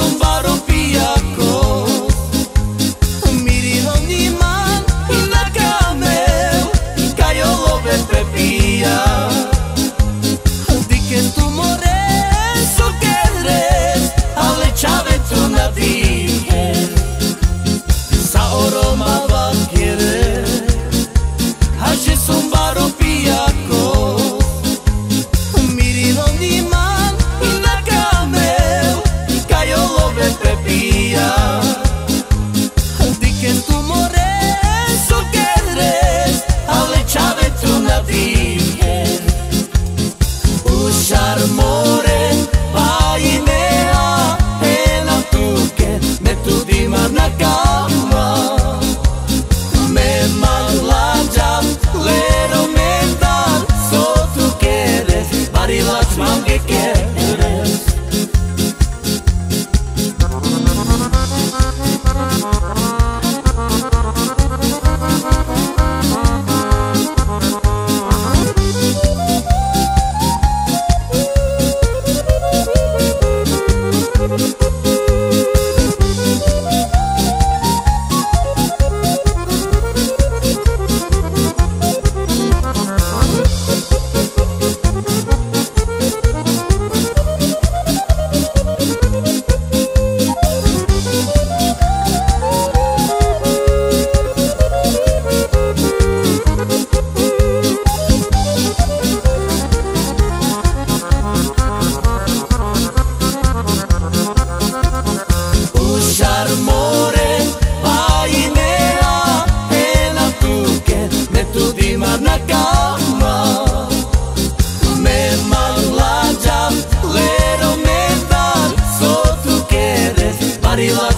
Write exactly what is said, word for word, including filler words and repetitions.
son baro pijako. Mirino niman i na kamel, ka jo love prepija. Dike tu more so kedres, ale čave tu na dihe. Sa oroma vakjere, a že son baro pijako. Mirino niman i na kamel, ka jo love prepija. Dike tu more so kedres, ale čave tu na dihe. Ušar more, pa i mea, e na tuke, me tu dimar na kama. Me malajam, lero mental, so tu queres, barilac mam que quieres. Na cama, me malajam, lero mental, so tu queres, barilac